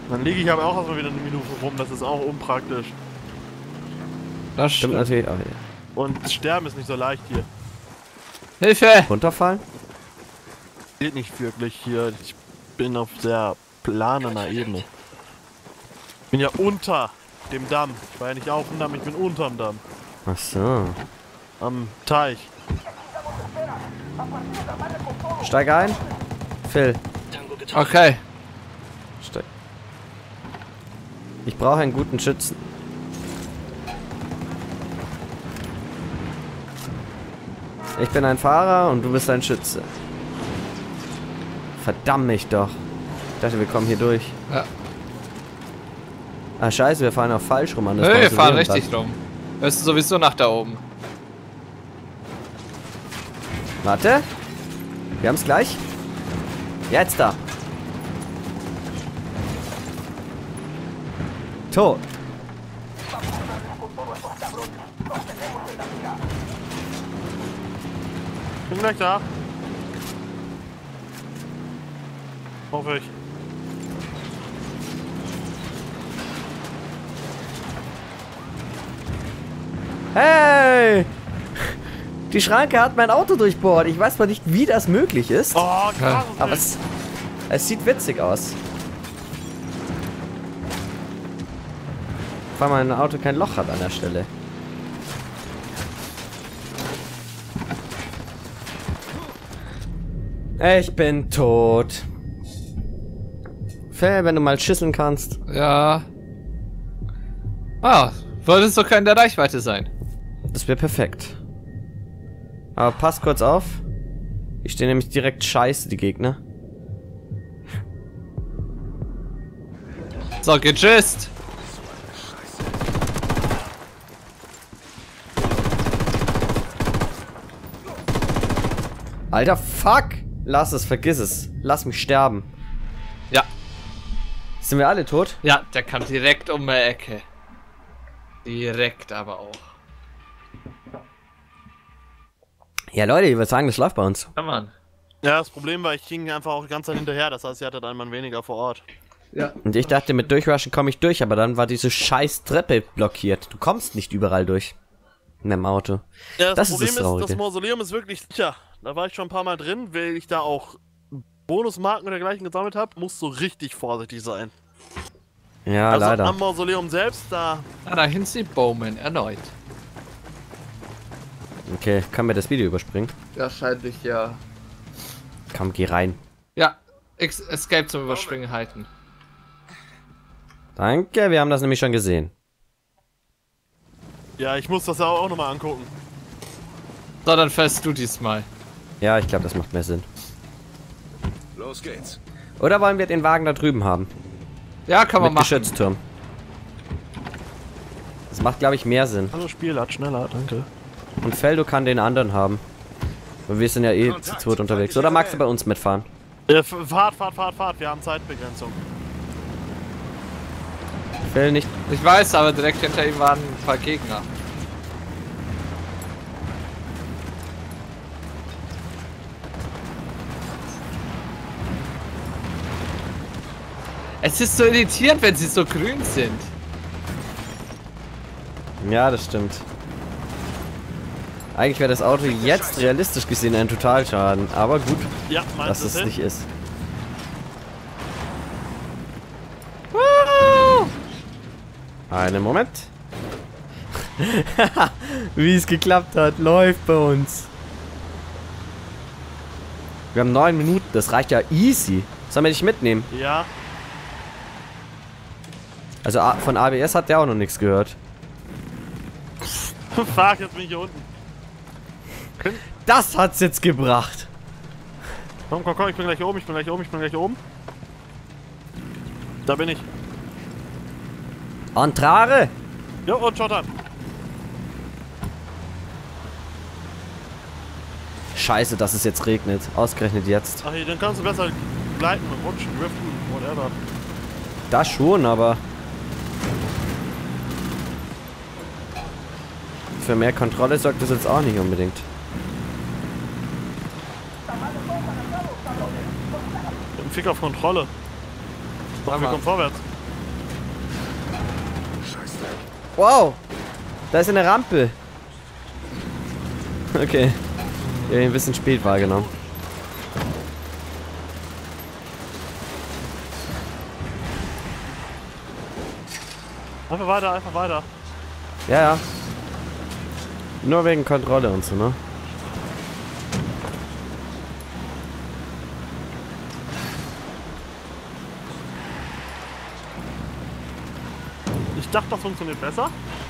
Dann liege ich aber auch erstmal wieder eine Minute rum, das ist auch unpraktisch. Das Stimmt stimmt. natürlich auch. Ja. Und Sterben ist nicht so leicht hier. Hilfe! Runterfallen? Geht nicht wirklich hier. Ich bin auf sehr planer Ebene. Ich bin ja unter dem Damm. Ich war ja nicht auf dem Damm, ich bin unterm Damm. Ach so. Am Teich. Steig ein. Phil. Okay. Steig. Ich brauche einen guten Schützen. Ich bin ein Fahrer und du bist ein Schütze. Verdammt mich doch. Ich dachte, wir kommen hier durch. Ja. Ah, scheiße, wir fahren auch falsch rum an das Nö, wir fahren Mausoleum richtig rum. Wir müssen sowieso nach da oben. Warte. Wir haben es gleich. Jetzt da. Tot. Bin gleich da. Hoffe ich. Hey! Die Schranke hat mein Auto durchbohrt. Ich weiß zwar nicht, wie das möglich ist, Oh, krass. aber es sieht witzig aus. Weil mein Auto kein Loch hat an der Stelle. Ich bin tot. Phil, wenn du mal schießen kannst. Ja. Ah, wolltest doch kein der Reichweite sein. Das wäre perfekt. Aber pass kurz auf. Ich stehe nämlich direkt scheiße, die Gegner. So, getschüsst. Alter, fuck! Lass es, vergiss es. Lass mich sterben. Ja. Sind wir alle tot? Ja, der kam direkt um die Ecke. Direkt aber auch. Ja, Leute, ich würde sagen, das läuft bei uns. Ja, Mann. Ja, das Problem war, ich ging einfach auch die ganze Zeit hinterher. Das heißt, ihr hattet einen Mann weniger vor Ort. Ja. Und ich dachte, mit Durchrushen komme ich durch, aber dann war diese scheiß Treppe blockiert. Du kommst nicht überall durch. In deinem Auto. Ja, Das ist Problem das ist, Traurige. das Mausoleum ist wirklich sicher. Da war ich schon ein paar Mal drin, weil ich da auch Bonusmarken und dergleichen gesammelt habe, musst du richtig vorsichtig sein. Ja, Also leider. am Mausoleum selbst, da... Ah, dahin sieht Bowman erneut. Okay, kann mir das Video überspringen? Wahrscheinlich ja. Komm, geh rein. Ja, Escape zum Überspringen halten. Danke, wir haben das nämlich schon gesehen. Ja, ich muss das ja auch nochmal angucken. So, dann fährst du diesmal. Ja, ich glaube, das macht mehr Sinn. Los geht's. Oder wollen wir den Wagen da drüben haben? Ja, kann man Mit machen. Geschützturm. Das macht, glaube ich, mehr Sinn. Also Spiel, lad schneller, danke. Und Feldo kann den anderen haben. Und wir sind ja eh zu zweit unterwegs. Oder magst du bei uns mitfahren? Fahrt, wir haben Zeitbegrenzung. Fel nicht. Ich weiß, aber direkt hinter ihm waren ein paar Gegner. Es ist so irritierend, wenn sie so grün sind. Ja, das stimmt. Eigentlich wäre das Auto jetzt realistisch gesehen ein Totalschaden. Aber gut, Ja, dass meinst du es es nicht ist. Einen Moment. Wie es geklappt hat, läuft bei uns. Wir haben 9 Minuten, das reicht ja easy. Sollen wir dich mitnehmen? Ja. Also von ABS hat der auch noch nichts gehört. Fuck, jetzt bin ich hier unten. Das hat's jetzt gebracht. Komm, ich bin gleich oben, ich bin gleich oben. Da bin ich. Entrare! Jo, und Schottern. Scheiße, dass es jetzt regnet. Ausgerechnet jetzt. Ach, dann kannst du besser gleiten und rutschen, driften, whatever. Das schon, aber... Für mehr Kontrolle sorgt das jetzt auch nicht unbedingt. Ein Fick auf Kontrolle. Doch, wir kommen vorwärts. Wow! Da ist eine Rampe. Okay. Ich habe ihn ein bisschen spät wahrgenommen. Einfach weiter, einfach weiter. Ja, ja. Nur wegen Kontrolle und so, ne? Ich dachte, das funktioniert besser.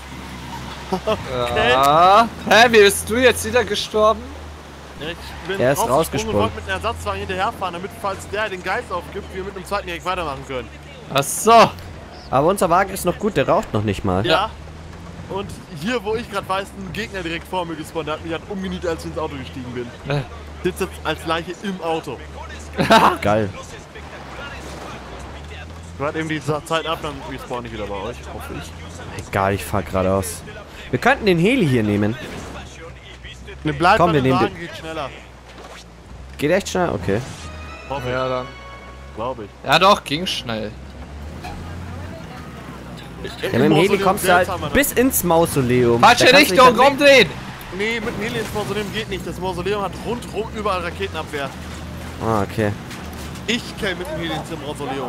Ja. Hä, wie bist du jetzt wieder gestorben? Ich bin Er ist und rausgesprungen. wollte mit einem Ersatzwagen hinterherfahren, damit, falls der den Geist aufgibt, wir mit einem zweiten direkt weitermachen können. Ach so. Aber unser Wagen ist noch gut, der raucht noch nicht mal. Ja. Und hier, wo ich gerade weiß, ein Gegner direkt vor mir gespawnt, der hat mich halt umgenietet, als ich ins Auto gestiegen bin. Sitzt jetzt als Leiche im Auto. Geil. Wart eben die Zeit ab, dann respawn ich wieder bei euch, hoffe ich. Egal, ich fahr geradeaus. Wir könnten den Heli hier nehmen. Ne, bleib Komm, bei wir dem nehmen Wagen, geht schneller. Geht echt schnell? Okay. Hoffe Ja, dann. ich, glaube ich. Ja doch, ging schnell. Ja, mit dem Heli kommst du halt bis ins Mausoleum. Falsche Da kannst du dich Richtung, dann- rumdrehen! Nee, mit dem Heli ins Mausoleum geht nicht. Das Mausoleum hat rundherum überall Raketenabwehr. Ah, okay. Ich käme mit dem Heli ins Mausoleum.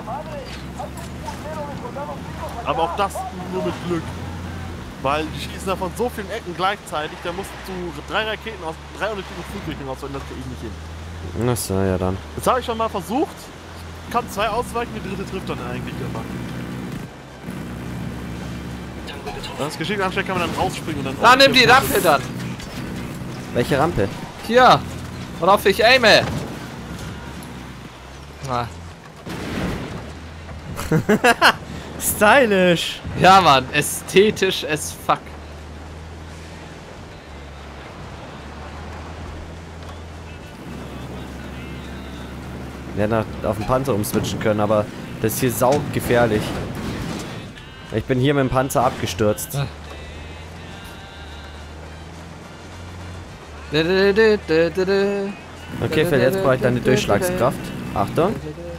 Aber auch das nur mit Glück. Weil die schießen da von so vielen Ecken gleichzeitig, da musst du 3 Raketen aus 3 unterschiedlichen Flugrichtungen ausweichen, das krieg ich nicht hin. Achso, ja dann. Das habe ich schon mal versucht. Kann 2 ausweichen, die dritte trifft dann eigentlich immer. Wenn das geschickt anstellt, kann man dann rausspringen und dann... Da, nimm die Rampe dann. Welche Rampe? Hier. Worauf ich aime. Ah. Stylisch. Ja, Mann. Ästhetisch as fuck. Wir hätten auf den Panzer umswitchen können, aber das ist hier sau gefährlich. Ich bin hier mit dem Panzer abgestürzt. Okay, Phil, jetzt brauche ich deine Durchschlagskraft. Achtung.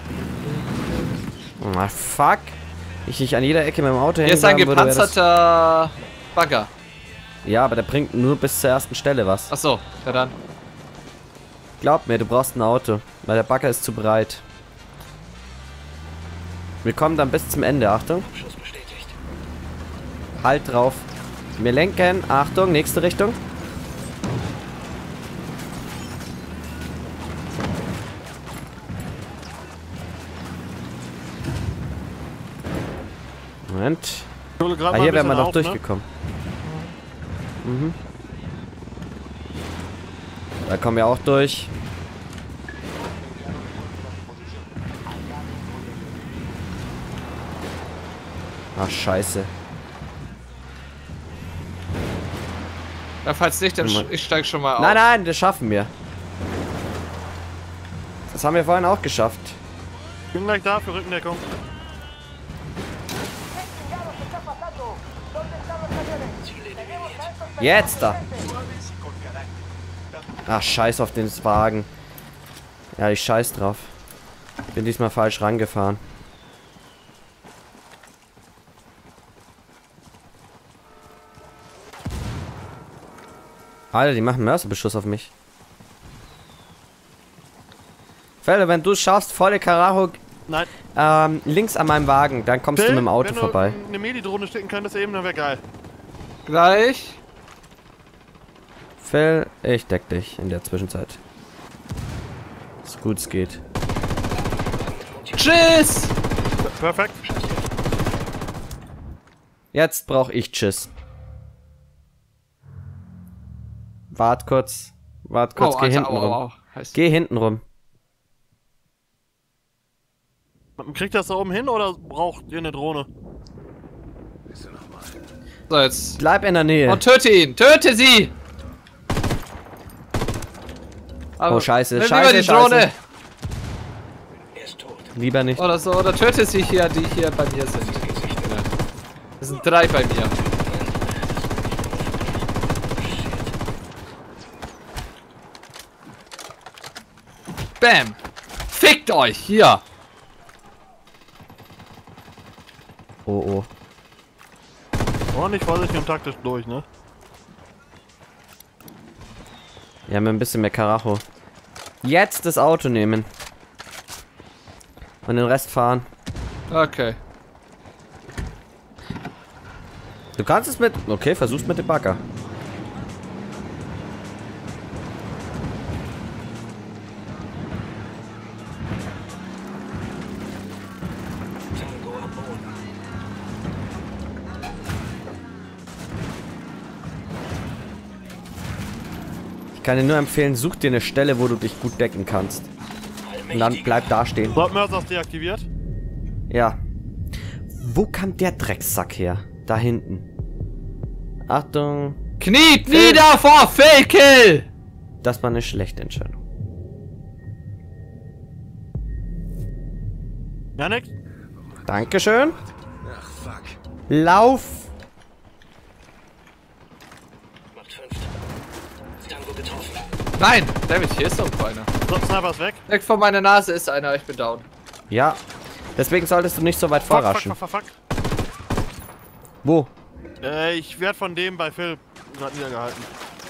Ah, fuck. Ich nicht an jeder Ecke mit dem Auto Hier ist ein hängen bleiben würde, wäre das- gepanzerter Bagger. Ja, aber der bringt nur bis zur ersten Stelle was. Ach so, ja dann. Glaub mir, du brauchst ein Auto, weil der Bagger ist zu breit. Wir kommen dann bis zum Ende, Achtung. Halt drauf. Wir lenken, Achtung, nächste Richtung. Moment. Ah, hier wären wir noch durchgekommen. Mhm. Da kommen wir auch durch. Ach, scheiße. Ja, falls nicht, dann ich steig schon mal auf. Nein, nein, das schaffen wir. Das haben wir vorhin auch geschafft. Ich bin gleich da für Rückendeckung. Jetzt da. Ach, scheiß auf den Wagen. Ja, ich scheiß drauf. Bin diesmal falsch rangefahren. Alter, die machen Mörserbeschuss auf mich. Fälle, wenn du es schaffst, volle Karacho Nein. links an meinem Wagen, dann kommst du mit dem Auto wenn vorbei. du eine Medi-Drohne stecken könntest eben, dann wäre geil. Gleich. Phil, ich deck dich in der Zwischenzeit. So gut es geht. Tschüss! Perfekt. Jetzt brauche ich Tschüss. Wart kurz, geh Alter, hinten rum. Heiß. Geh hinten rum. Kriegt das da oben hin oder braucht ihr eine Drohne? So, jetzt. Bleib in der Nähe. Und töte ihn! Töte sie! Aber Oh, scheiße, nimm scheiße, lieber die Drohne! scheiße. Lieber nicht. Oder so, oder töte sie hier, die hier bei mir sind. Es sind 3 bei mir. Bam! Fickt euch! Hier! Oh, oh. Ordentlich vorsichtig und taktisch durch, ne? Ja, mit ein bisschen mehr Karacho. Jetzt das Auto nehmen. Und den Rest fahren. Okay. Du kannst es mit... Okay, versuch's mit dem Bagger. Ich kann dir nur empfehlen, such dir eine Stelle, wo du dich gut decken kannst. Und dann bleib da stehen. So, Mörser ist deaktiviert. Ja. Wo kam der Drecksack her? Da hinten. Achtung. Kniet nieder vor Fakekill! Das war eine schlechte Entscheidung. Janik? Dankeschön. Ach, fuck. Lauf! Nein! David, hier ist irgendwo einer. So, Sniper ist weg. Weg von meiner Nase ist einer, ich bin down. Ja. Deswegen solltest du nicht so weit Fuck, vorraschen. fuck. Wo? Ich werde von dem bei Phil gerade niedergehalten.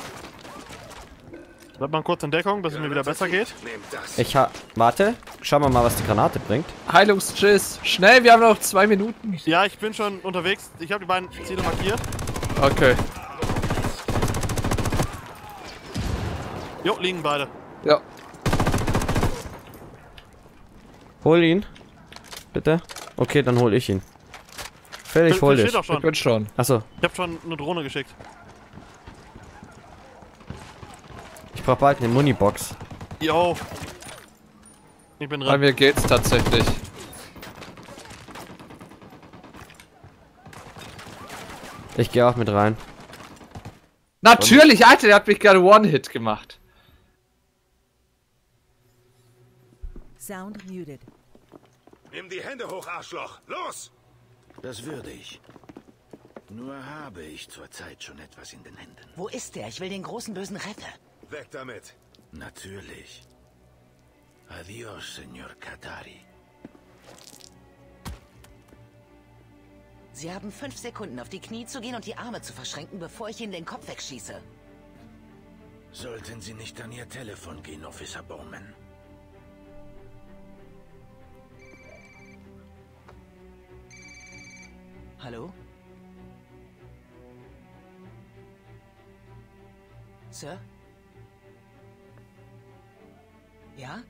Bleib mal kurz in Deckung, bis es mir wieder besser geht. Nehmt das. Ich ha... Warte. Schauen wir mal, was die Granate bringt. Heilungsschiss. Schnell, wir haben noch 2 Minuten. Ja, ich bin schon unterwegs. Ich habe die beiden Ziele markiert. Okay. Jo, liegen beide. Ja. Hol ihn. Bitte. Okay, dann hol ich ihn. Phil, ich hol Phil dich. steht doch Ich schon. bin schon. Achso. Ich habe schon eine Drohne geschickt. Ich brauch bald eine Munibox. Jo. Ich bin Bei dran. mir geht's tatsächlich. Ich gehe auch mit rein. Natürlich, Alter, der hat mich gerade One-Hit gemacht. Sound muted. Nimm die Hände hoch, Arschloch. Los! Das würde ich. Nur habe ich zurzeit schon etwas in den Händen. Wo ist der? Ich will den großen bösen Retter. Weg damit. Natürlich. Adios, Senor Katari. Sie haben 5 Sekunden auf die Knie zu gehen und die Arme zu verschränken, bevor ich Ihnen den Kopf wegschieße. Sollten Sie nicht an Ihr Telefon gehen, Officer Bowman. Hallo? Sir? Ja?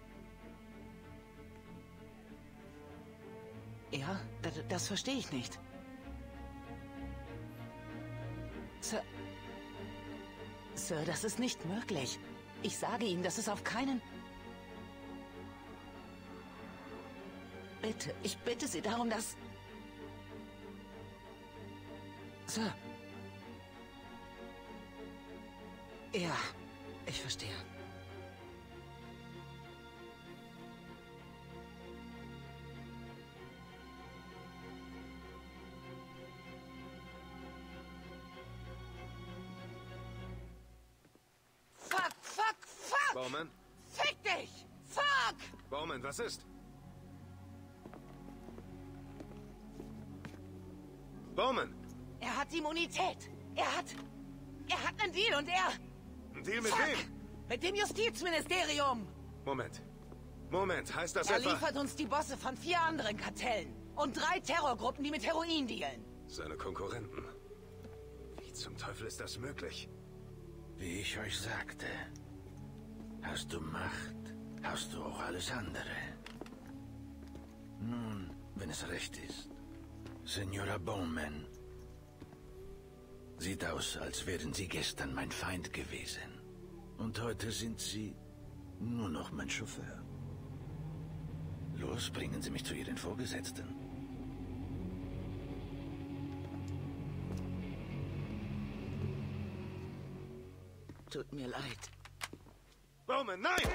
Ja, das verstehe ich nicht. Sir... Sir, das ist nicht möglich. Ich sage Ihnen, das ist auf keinen... Bitte, ich bitte Sie darum, dass... Sir. Ja, ich verstehe. Fuck! Bowman? Fick dich! Fuck! Bowman, was ist? Bowman! Er hat Immunität. Er hat einen Deal und er... Ein Deal mit Fuck! wem? Mit dem Justizministerium. Moment, heißt das Er etwa... liefert uns die Bosse von 4 anderen Kartellen und 3 Terrorgruppen, die mit Heroin dealen. Seine Konkurrenten. Wie zum Teufel ist das möglich? Wie ich euch sagte, hast du Macht, hast du auch alles andere. Nun, wenn es recht ist, Senora Bowman. Sieht aus, als wären Sie gestern mein Feind gewesen. Und heute sind Sie nur noch mein Chauffeur. Los, bringen Sie mich zu Ihren Vorgesetzten. Tut mir leid. Bowman, nein!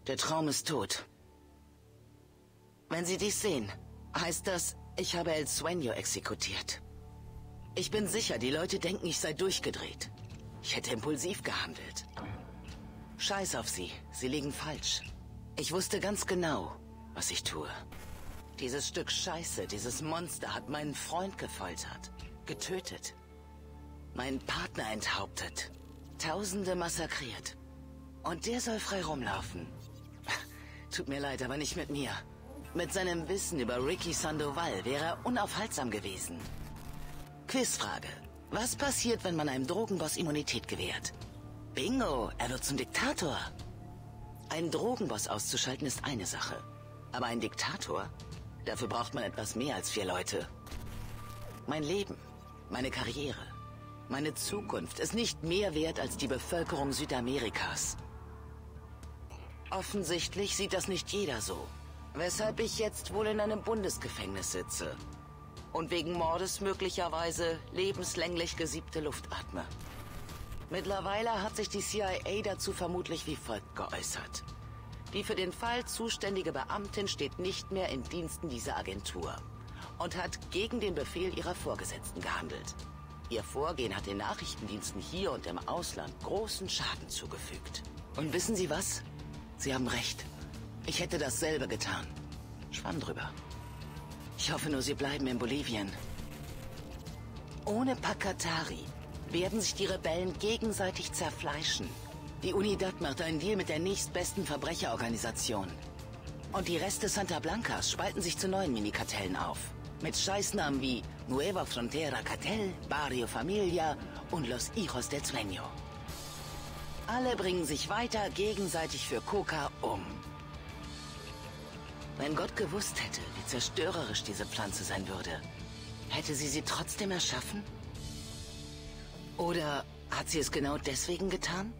Der Traum ist tot. Wenn Sie dies sehen, heißt das, ich habe El Sueño exekutiert. Ich bin sicher, die Leute denken, ich sei durchgedreht. Ich hätte impulsiv gehandelt. Scheiß auf Sie, Sie liegen falsch. Ich wusste ganz genau, was ich tue. Dieses Stück Scheiße, dieses Monster hat meinen Freund gefoltert, getötet. Meinen Partner enthauptet. Tausende massakriert. Und der soll frei rumlaufen. Tut mir leid, aber nicht mit mir. Mit seinem Wissen über Ricky Sandoval wäre er unaufhaltsam gewesen. Quizfrage. Was passiert, wenn man einem Drogenboss Immunität gewährt? Bingo, er wird zum Diktator. Einen Drogenboss auszuschalten ist eine Sache. Aber ein Diktator? Dafür braucht man etwas mehr als 4 Leute. Mein Leben, meine Karriere, meine Zukunft ist nicht mehr wert als die Bevölkerung Südamerikas. Offensichtlich sieht das nicht jeder so. Weshalb ich jetzt wohl in einem Bundesgefängnis sitze. Und wegen Mordes möglicherweise lebenslänglich gesiebte Luft atme. Mittlerweile hat sich die CIA dazu vermutlich wie folgt geäußert. Die für den Fall zuständige Beamtin steht nicht mehr in Diensten dieser Agentur und hat gegen den Befehl ihrer Vorgesetzten gehandelt. Ihr Vorgehen hat den Nachrichtendiensten hier und im Ausland großen Schaden zugefügt. Und wissen Sie was? Sie haben recht. Ich hätte dasselbe getan. Schwamm drüber. Ich hoffe nur, Sie bleiben in Bolivien. Ohne Pacatari werden sich die Rebellen gegenseitig zerfleischen. Die Unidad macht einen Deal mit der nächstbesten Verbrecherorganisation. Und die Reste Santa Blancas spalten sich zu neuen Minikartellen auf. Mit Scheißnamen wie Nueva Frontera Cartel, Barrio Familia und Los Hijos del Sueño. Alle bringen sich weiter gegenseitig für Coca um. Wenn Gott gewusst hätte, wie zerstörerisch diese Pflanze sein würde, hätte sie trotzdem erschaffen? Oder hat sie es genau deswegen getan?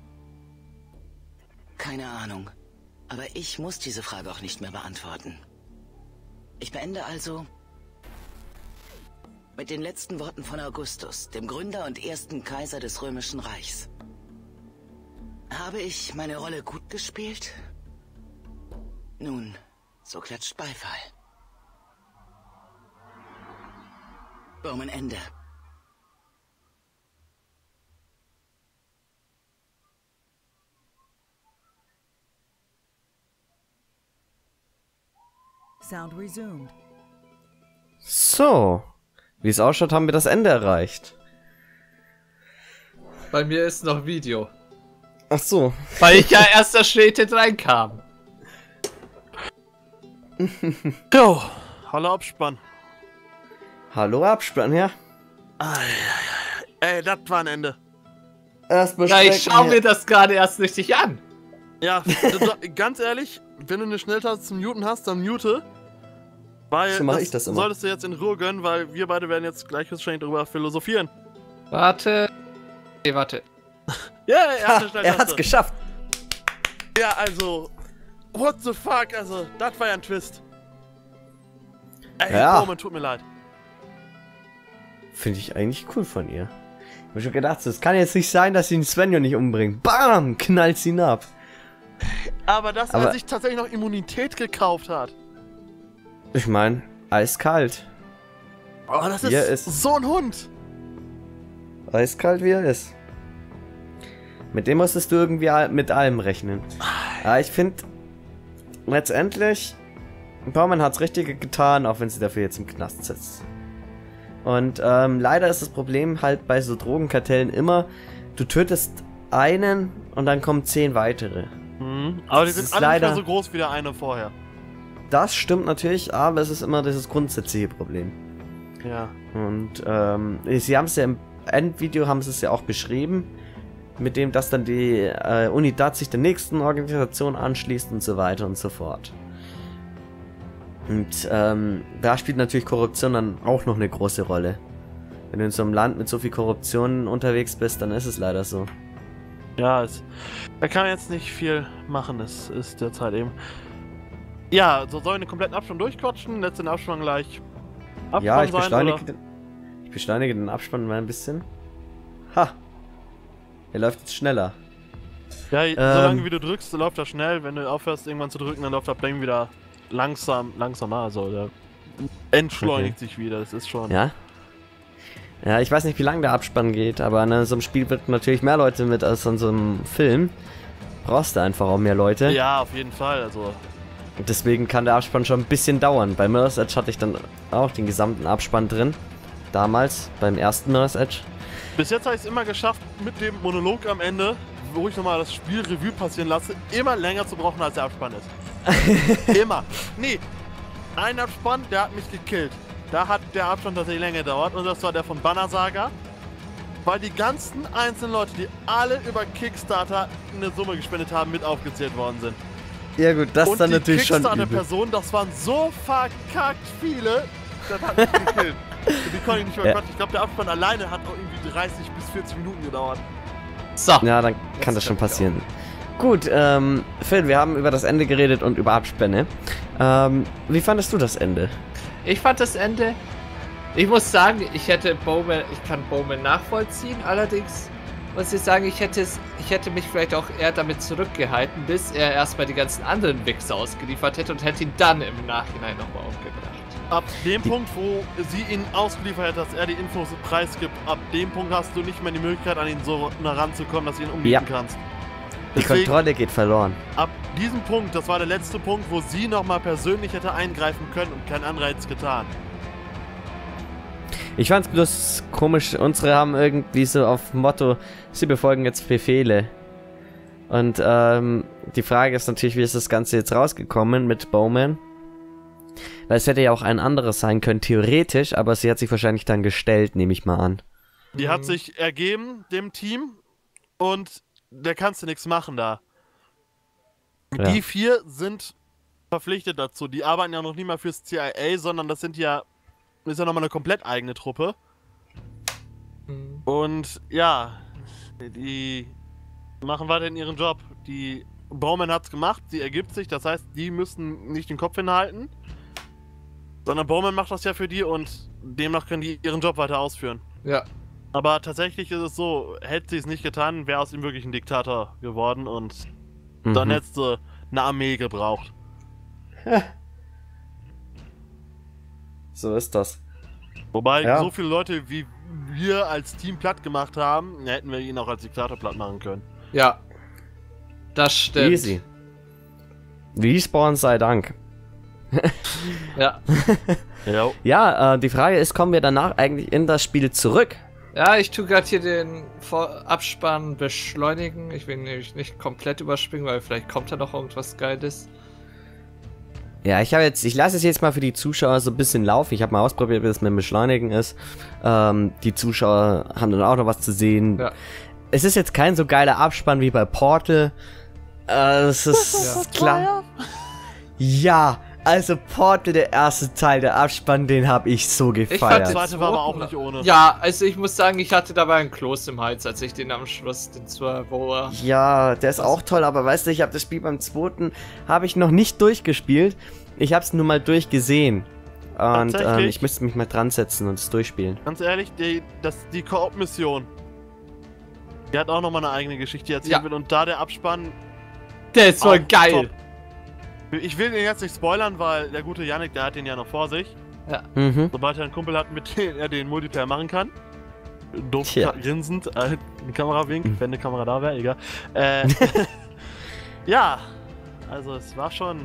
Keine Ahnung. Aber ich muss diese Frage auch nicht mehr beantworten. Ich beende also mit den letzten Worten von Augustus, dem Gründer und ersten Kaiser des Römischen Reichs. Habe ich meine Rolle gut gespielt? Nun, so klatscht Beifall. Bowman Ende. Sound resumed. So. Wie es ausschaut, haben wir das Ende erreicht. Bei mir ist noch Video. Ach so. Weil ich ja erst da spät reinkam. Jo, hallo Abspann. Hallo Abspann, ja? Ey, das war ein Ende. Ja, ich schau mir das gerade erst richtig an. Ja, ganz ehrlich, wenn du eine Schnelltaste zum Muten hast, dann mute. Weil So mache ich das immer. solltest du jetzt in Ruhe gönnen, weil wir beide werden jetzt gleich wahrscheinlich darüber philosophieren. Warte. Okay, warte. Ja, er hat eine Er Schnelltaste. hat's geschafft. Ja, also, what the fuck, also, das war ja ein Twist. Ey, Ja. Bowman, tut mir leid. Finde ich eigentlich cool von ihr. Ich hab mir schon gedacht, es kann jetzt nicht sein, dass sie den Svenjo nicht umbringt. Bam! Knallt sie ihn ab. Aber dass Aber- er sich tatsächlich noch Immunität gekauft hat. Ich meine, eiskalt. Oh, das Wie er ist ist. so ein Hund. Eiskalt wie er ist. Mit dem musstest du irgendwie mit allem rechnen. Ja, ich finde, letztendlich, Bowman hat's richtig getan, auch wenn sie dafür jetzt im Knast sitzt. Und leider ist das Problem halt bei so Drogenkartellen immer, du tötest einen und dann kommen 10 weitere. Aber die Das sind ist alle nicht mehr leider- so groß wie der eine vorher. Das stimmt natürlich, aber es ist immer dieses grundsätzliche Problem. Ja. Und sie haben es ja im Endvideo haben sie es ja auch beschrieben, mit dem, dass dann die Unidad sich der nächsten Organisation anschließt und so weiter und so fort. Und da spielt natürlich Korruption dann auch noch eine große Rolle. Wenn du in so einem Land mit so viel Korruption unterwegs bist, dann ist es leider so. Ja, da kann man jetzt nicht viel machen, es ist derzeit eben. Ja, so soll ich den kompletten Abspann durchquatschen, letzten Abspann gleich Abspann Ja, ich sein, oder? beschleunige den Abspann mal ein bisschen. Ha! Er läuft jetzt schneller. Ja, solange wie du drückst, läuft das schnell. Wenn du aufhörst, irgendwann zu drücken, dann läuft das Ding wieder langsamer. Also, der entschleunigt sich wieder. Das ist schon. Ja? Ja, ich weiß nicht, wie lange der Abspann geht, aber in so einem Spiel wird natürlich mehr Leute mit als in so einem Film. Brauchst du einfach auch mehr Leute. Ja, auf jeden Fall. Also. Und deswegen kann der Abspann schon ein bisschen dauern. Bei Mirror's Edge hatte ich dann auch den gesamten Abspann drin. Damals, beim ersten Mirror's Edge. Bis jetzt habe ich es immer geschafft, mit dem Monolog am Ende, wo ich nochmal das Spiel Revue passieren lasse, immer länger zu brauchen, als der Abspann ist. Immer. Nee, ein Abspann, der hat mich gekillt. Da hat der Abspann tatsächlich länger gedauert und das war der von Banner Saga. Weil die ganzen einzelnen Leute, die alle über Kickstarter eine Summe gespendet haben, mit aufgezählt worden sind. Ja gut, das und ist dann natürlich schon übel. Kickstarter-Personen, das waren so verkackt viele, das hat mich gekillt. Die konnte ich nicht mehr Ja. quatschen. Ich glaube, der Abspann alleine hat auch irgendwie 30 bis 40 Minuten gedauert. So. Ja, dann kann das schon passieren. Gut, Phil, wir haben über das Ende geredet und über Abspänne. Wie fandest du das Ende? Ich fand das Ende. Ich muss sagen, ich kann Bowman nachvollziehen, allerdings muss ich sagen, ich hätte mich vielleicht auch eher damit zurückgehalten, bis er erstmal die ganzen anderen Wichser ausgeliefert hätte und hätte ihn dann im Nachhinein nochmal aufgebracht. Ab dem Punkt, wo sie ihn ausgeliefert hat, dass er die Infos preisgibt, ab dem Punkt hast du nicht mehr die Möglichkeit, an ihn so nah ranzukommen, dass du ihn umbieten kannst. Die Kontrolle geht verloren. Ab diesem Punkt, das war der letzte Punkt, wo sie nochmal persönlich hätte eingreifen können und keinen Anreiz getan. Ich fand's bloß komisch, unsere haben irgendwie so auf Motto, sie befolgen jetzt Befehle. Und die Frage ist natürlich, wie ist das Ganze jetzt rausgekommen mit Bowman? Weil es hätte ja auch ein anderes sein können, theoretisch, aber sie hat sich wahrscheinlich dann gestellt, nehme ich mal an. Die hat sich ergeben, dem Team, und da kannst du nichts machen da. Ja. Die 4 sind verpflichtet dazu. Die arbeiten ja noch nie mal fürs CIA, sondern das ist ja nochmal eine komplett eigene Truppe. Und ja, die machen weiterhin ihren Job. Die Bowman hat's gemacht, sie ergibt sich, das heißt, die müssen nicht den Kopf hinhalten, sondern Bowman macht das ja für die und demnach können die ihren Job weiter ausführen. Ja. Aber tatsächlich ist es so, hätte sie es nicht getan, wäre aus ihm wirklich ein Diktator geworden und dann hättest du eine Armee gebraucht. So ist das. Wobei Ja. so viele Leute wie wir als Team platt gemacht haben, hätten wir ihn auch als Diktator platt machen können. Ja. Das stimmt. Easy. Respawn sei Dank. Ja. Ja. Ja, die Frage ist, kommen wir danach eigentlich in das Spiel zurück? Ja, ich tue gerade hier den Abspann beschleunigen. Ich will nämlich nicht komplett überspringen, weil vielleicht kommt da noch irgendwas Geiles. Ja, ich lasse es jetzt mal für die Zuschauer so ein bisschen laufen. Ich habe mal ausprobiert, wie das mit dem Beschleunigen ist. Die Zuschauer haben dann auch noch was zu sehen. Ja. Es ist jetzt kein so geiler Abspann wie bei Portal. Es ist klar. Ja, also Portal, der erste Teil, der Abspann, den habe ich so Der gefeiert. zweite war aber auch nicht ohne. Ja, also ich muss sagen, ich hatte dabei ein Kloß im Hals, als ich den am Schluss, wo er... Ja, der ist auch toll, aber weißt du, ich habe das Spiel beim zweiten, habe ich noch nicht durchgespielt. Ich habe es nur mal durchgesehen. Und Tatsächlich? ich müsste mich mal dran setzen und es durchspielen. Ganz ehrlich, die Koop-Mission, die hat auch nochmal eine eigene Geschichte, die erzählt wird. Und da der Abspann... Der ist voll auch geil! top. Ich will den jetzt nicht spoilern, weil der gute Yannick, der hat den ja noch vor sich. Ja. Mhm. Sobald er einen Kumpel hat, mit dem er den Multiplayer machen kann. Doof Tja. grinsend, die Kamera winkt, wenn eine Kamera da wäre, egal. Ja, also es war schon...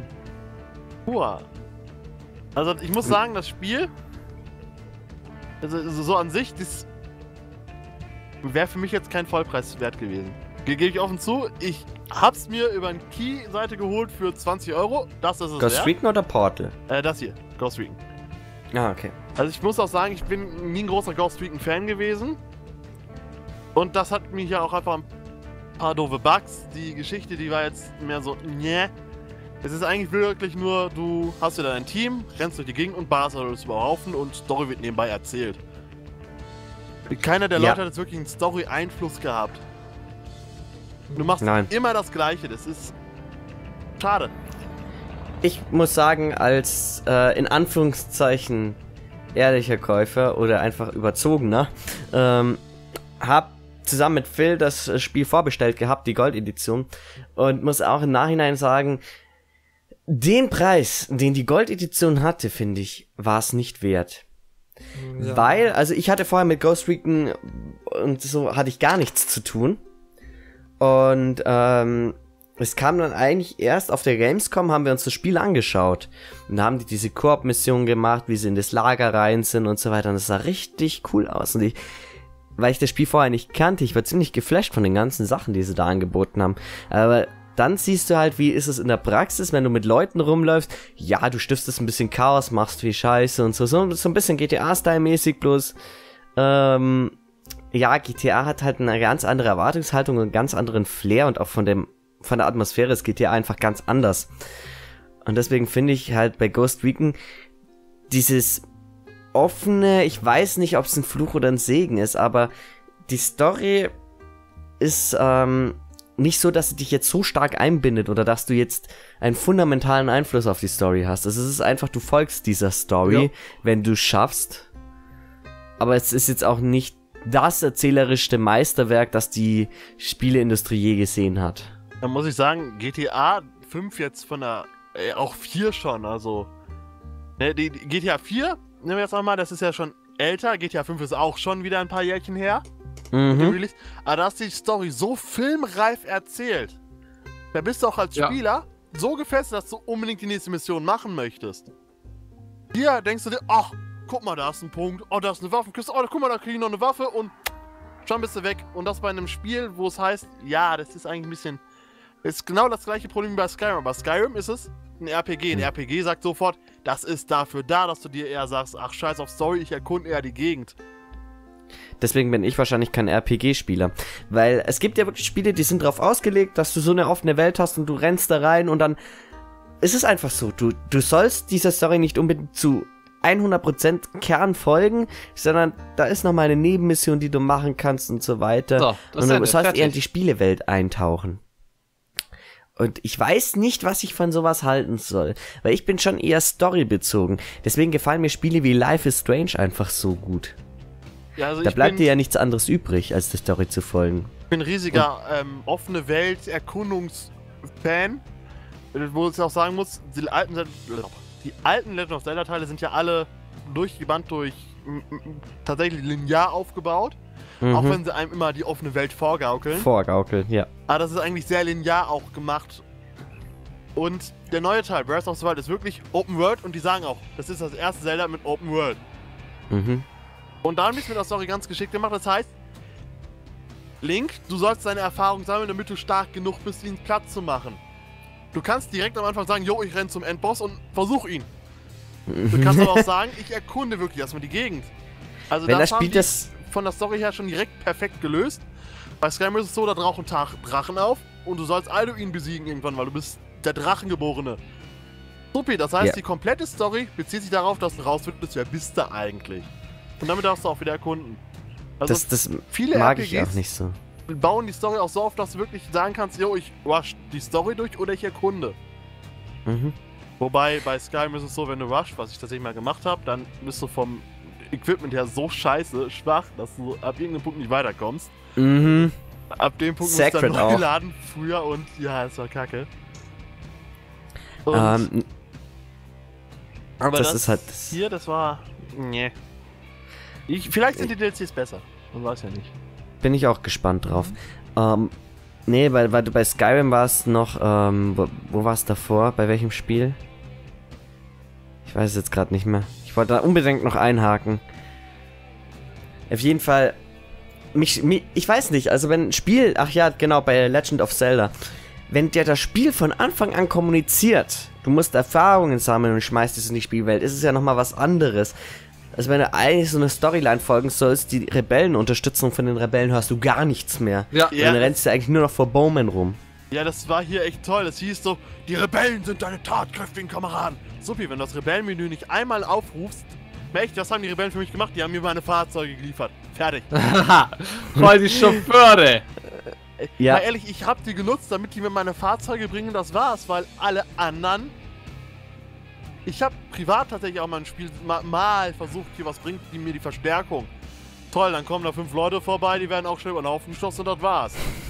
Also ich muss sagen, das Spiel, also so an sich, das wäre für mich jetzt kein Vollpreis wert gewesen. Gebe ich offen zu, ich hab's mir über eine Key-Seite geholt für 20 €. Das ist es Ghost wert. Recon oder Portal? Das hier, Ghost Recon. Ah, okay. Also ich muss auch sagen, ich bin nie ein großer Ghost Recon-Fan gewesen. Und das hat mich ja auch einfach ein paar doofe Bugs. Die Geschichte, die war jetzt mehr so, ne. Es ist eigentlich wirklich nur, du hast wieder dein Team, rennst durch die Gegend und ballerst alles über Haufen und Story wird nebenbei erzählt. Keiner der Ja. Leute hat jetzt wirklich einen Story-Einfluss gehabt. Du machst Nein. immer das Gleiche, das ist schade. Ich muss sagen, als in Anführungszeichen ehrlicher Käufer oder einfach überzogener, hab zusammen mit Phil das Spiel vorbestellt gehabt, die Gold-Edition. Und muss auch im Nachhinein sagen, den Preis, den die Gold-Edition hatte, finde ich, war es nicht wert. Ja. Weil, also ich hatte vorher mit Ghost Recon und so hatte ich gar nichts zu tun. Und es kam dann eigentlich erst auf der Gamescom, haben wir uns das Spiel angeschaut. Und da haben die diese Koop-Mission gemacht, wie sie in das Lager rein sind und so weiter. Und das sah richtig cool aus. Und weil ich das Spiel vorher nicht kannte, ich war ziemlich geflasht von den ganzen Sachen, die sie da angeboten haben. Aber dann siehst du halt, wie ist es in der Praxis, wenn du mit Leuten rumläufst. Ja, du stiftest ein bisschen Chaos, machst viel Scheiße und so ein bisschen GTA-Style-mäßig bloß. Ja, GTA hat halt eine ganz andere Erwartungshaltung und einen ganz anderen Flair und auch von der Atmosphäre ist GTA einfach ganz anders. Und deswegen finde ich halt bei Ghost Recon dieses offene, ich weiß nicht, ob es ein Fluch oder ein Segen ist, aber die Story ist nicht so, dass sie dich jetzt so stark einbindet oder dass du jetzt einen fundamentalen Einfluss auf die Story hast. Also es ist einfach, du folgst dieser Story, wenn du schaffst. Aber es ist jetzt auch nicht das erzählerischste Meisterwerk, das die Spieleindustrie je gesehen hat. Da muss ich sagen, GTA 5 jetzt von der, auch 4 schon, also, ne, die GTA 4, nehmen wir jetzt auch mal, das ist ja schon älter, GTA 5 ist auch schon wieder ein paar Jährchen her. Aber da ist die Story so filmreif erzählt, da bist du auch als Spieler so gefesselt, dass du unbedingt die nächste Mission machen möchtest. Hier denkst du dir, ach, guck mal, da ist ein Punkt, oh, da ist eine Waffenkiste, oh, guck mal, da krieg ich noch eine Waffe und schon bist du weg. Und das bei einem Spiel, wo es heißt, ja, das ist eigentlich ein bisschen, ist genau das gleiche Problem wie bei Skyrim. Bei Skyrim ist es ein RPG. Ein RPG sagt sofort, das ist dafür da, dass du dir eher sagst, ach, scheiß auf Story, ich erkunde eher die Gegend. Deswegen bin ich wahrscheinlich kein RPG-Spieler. Weil es gibt ja wirklich Spiele, die sind darauf ausgelegt, dass du so eine offene Welt hast und du rennst da rein und dann ist es einfach so. Du sollst dieser Story nicht unbedingt zu 100% Kern folgen, sondern da ist nochmal eine Nebenmission, die du machen kannst und so weiter. So, und du sollst eher in die Spielewelt eintauchen. Und ich weiß nicht, was ich von sowas halten soll. Weil ich bin schon eher storybezogen. Deswegen gefallen mir Spiele wie Life is Strange einfach so gut. Ja, also da bleibt dir ja nichts anderes übrig, als der Story zu folgen. Ich bin ein riesiger offene Welt-Erkundungsfan. Wo ich auch sagen muss, die alten Legend of Zelda Teile sind ja alle durch die Band durch tatsächlich linear aufgebaut. Auch wenn sie einem immer die offene Welt vorgaukeln. Ja. Aber das ist eigentlich sehr linear auch gemacht. Und der neue Teil, Breath of the Wild, ist wirklich Open World und die sagen auch, das ist das erste Zelda mit Open World. Und da haben wir mit der Story ganz geschickt gemacht. Das heißt, Link, du sollst deine Erfahrung sammeln, damit du stark genug bist, ihn platt zu machen. Du kannst direkt am Anfang sagen, jo, ich renne zum Endboss und versuch ihn. Du kannst aber auch sagen, ich erkunde wirklich erstmal die Gegend. Also das haben die von der Story her schon direkt perfekt gelöst. Bei Skyrim ist es so, da tauchen Drachen auf und du sollst Alduin besiegen irgendwann, weil du bist der Drachengeborene. Supi, das heißt, die komplette Story bezieht sich darauf, dass du rausfindest, wer bist du eigentlich. Und damit darfst du auch wieder erkunden. Also das viele mag RPGs ich auch nicht so. Bauen die Story auch so auf, dass du wirklich sagen kannst, jo, ich rush die Story durch oder ich erkunde. Wobei bei Skyrim ist es so, wenn du rush, was ich tatsächlich mal gemacht habe, dann bist du vom Equipment her so scheiße, schwach, dass du ab irgendeinem Punkt nicht weiterkommst. Ab dem Punkt musst du dann neu laden, früher und ja, es war kacke. Und aber das ist halt hier, das war nee. Vielleicht sind die DLCs besser. Man weiß ja nicht. Bin ich auch gespannt drauf. Nee, weil du bei Skyrim warst noch, wo warst du davor? Bei welchem Spiel? Ich weiß es jetzt gerade nicht mehr. Ich wollte da unbedingt noch einhaken. Auf jeden Fall, ich weiß nicht, also wenn ein Spiel, ach ja, genau, bei Legend of Zelda, wenn dir das Spiel von Anfang an kommuniziert, du musst Erfahrungen sammeln und schmeißt es in die Spielwelt, ist es ja nochmal was anderes. Also wenn du eigentlich so eine Storyline folgen sollst, die Rebellenunterstützung von den Rebellen hörst du gar nichts mehr. Ja. Dann rennst du eigentlich nur noch vor Bowman rum. Ja, das war hier echt toll. Das hieß so, die Rebellen sind deine tatkräftigen Kameraden. Supi, wenn du das Rebellenmenü nicht einmal aufrufst, echt, das haben die Rebellen für mich gemacht, die haben mir meine Fahrzeuge geliefert. Fertig. Voll die Chauffeure. Ja. Mal ehrlich, ich hab die genutzt, damit die mir meine Fahrzeuge bringen, das war's, weil alle anderen... Ich habe privat tatsächlich auch mal ein Spiel mal versucht, hier was bringt, die mir die Verstärkung. Toll, dann kommen da 5 Leute vorbei, die werden auch schnell über den Haufen geschossen und das war's.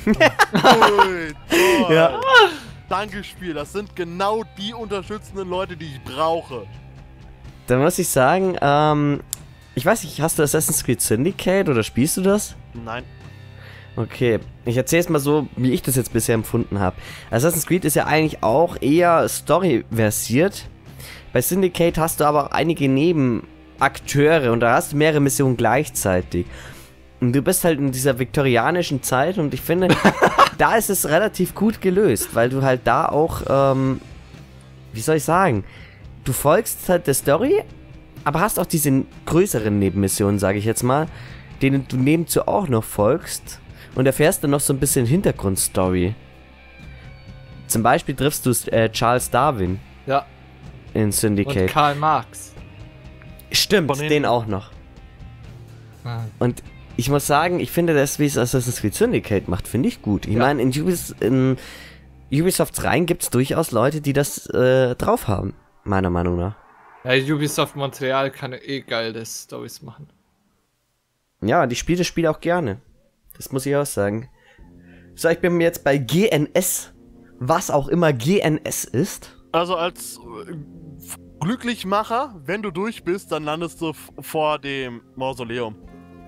Ui, toll. Ja. Danke, Spiel. Das sind genau die unterstützenden Leute, die ich brauche. Da muss ich sagen, ich weiß nicht, hast du Assassin's Creed Syndicate oder spielst du das? Nein. Okay, ich erzähl's mal so, wie ich das jetzt bisher empfunden habe. Assassin's Creed ist ja eigentlich auch eher Story-versiert. Bei Syndicate hast du aber auch einige Nebenakteure und da hast du mehrere Missionen gleichzeitig. Und du bist halt in dieser viktorianischen Zeit und ich finde, da ist es relativ gut gelöst, weil du halt da auch, wie soll ich sagen, du folgst halt der Story, aber hast auch diese größeren Nebenmissionen, sage ich jetzt mal, denen du nebenzu auch noch folgst und erfährst dann noch so ein bisschen Hintergrundstory. Zum Beispiel triffst du Charles Darwin Ja. in Syndicate. Und Karl Marx. Stimmt, Von hinten. den auch noch. Und ich muss sagen, ich finde das, wie es Assassin's Creed Syndicate macht, finde ich gut. Ich meine, in Ubisofts Reihen gibt es durchaus Leute, die das drauf haben, meiner Meinung nach. Ja, Ubisoft Montreal kann geile Storys machen. Ja, die spiele das Spiel auch gerne. Das muss ich auch sagen. So, ich bin jetzt bei GNS. Was auch immer GNS ist. Also als Glücklichmacher, wenn du durch bist, dann landest du vor dem Mausoleum.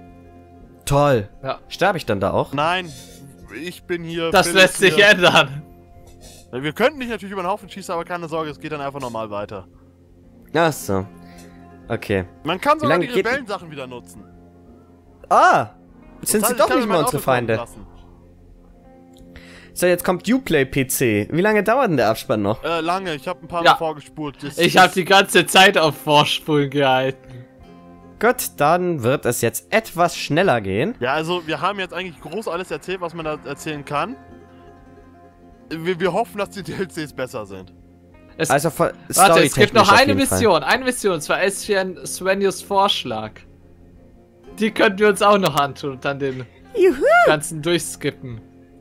Toll. Ja. Sterbe ich dann da auch? Nein, ich bin hier... Das Philipp lässt sich hier. ändern. Wir könnten dich natürlich über den Haufen schießen, aber keine Sorge, es geht dann einfach normal weiter. Ach so. Okay. Man kann sogar lange die geht- Rebellensachen wieder nutzen. Ah! Sind Das sie heißt, ich doch kann nicht mir mehr mein unsere Auto kaufen Feinde. lassen. So, jetzt kommt Uplay PC. Wie lange dauert denn der Abspann noch? Lange, ich habe ein paar Ja. Mal vorgespult. Ich habe die ganze Zeit auf Vorspulen gehalten. Gut, dann wird es jetzt etwas schneller gehen. Ja, also wir haben jetzt eigentlich groß alles erzählt, was man da erzählen kann. Wir hoffen, dass die DLCs besser sind. Es, Also warte, es gibt storytechnisch noch auf eine jeden Fall. Mission. Eine Mission, und zwar Svenjos Vorschlag. Die könnten wir uns auch noch antun und dann den ganzen durchskippen.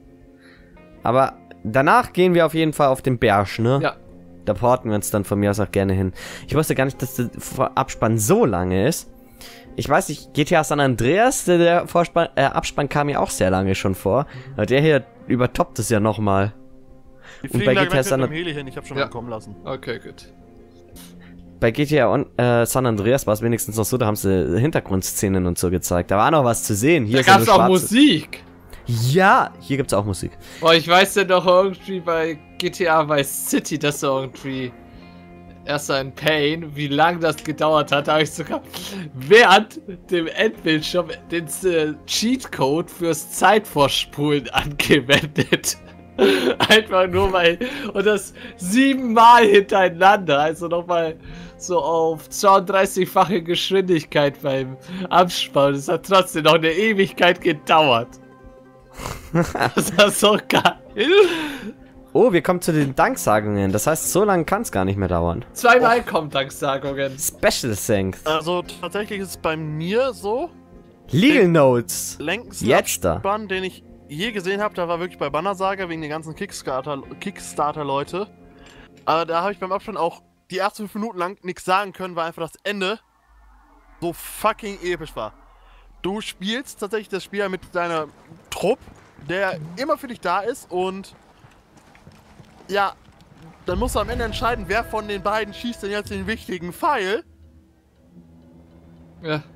Aber danach gehen wir auf jeden Fall auf den Berg, ne? Ja. Da porten wir uns dann von mir aus auch gerne hin. Ich wusste gar nicht, dass der Abspann so lange ist. Ich weiß nicht, GTA San Andreas, der Abspann kam mir auch sehr lange schon vor. Aber der hier übertoppt es ja nochmal. Die Und fliegen bei da GTA gleich mit San dem Heli hin, ich habe schon Ja. mal kommen lassen. Okay, gut. Bei GTA San Andreas war es wenigstens noch so, da haben sie Hintergrundszenen und so gezeigt. Da war noch was zu sehen. Hier Da ist ja gab's nur auch schwarze- Musik. Ja, hier gibt's auch Musik. Boah, ich weiß ja noch irgendwie bei GTA Vice City, dass da irgendwie erst ein Pain, wie lange das gedauert hat, habe ich sogar während dem Endbildschirm den Cheatcode fürs Zeitvorspulen angewendet. Einfach nur weil, und das 7-mal hintereinander, also nochmal so auf 32-fache Geschwindigkeit beim Abspann. Das hat trotzdem noch eine Ewigkeit gedauert. Das war so geil. Oh, wir kommen zu den Danksagungen. Das heißt, so lange kann es gar nicht mehr dauern. Zweimal kommen Danksagungen. Special Thanks. Also tatsächlich ist es bei mir so, Legal Notes. längsten Jetzt da. Abspann, den ich je gesehen habe, da war wirklich bei Banner Saga wegen den ganzen Kickstarter-Leute. Aber da habe ich beim Abspann auch die ersten 5 Minuten lang nichts sagen können, weil einfach das Ende so fucking episch war. Du spielst tatsächlich das Spiel mit deiner Trupp, der immer für dich da ist und ja, dann musst du am Ende entscheiden, wer von den beiden schießt denn jetzt den wichtigen Pfeil. Ja.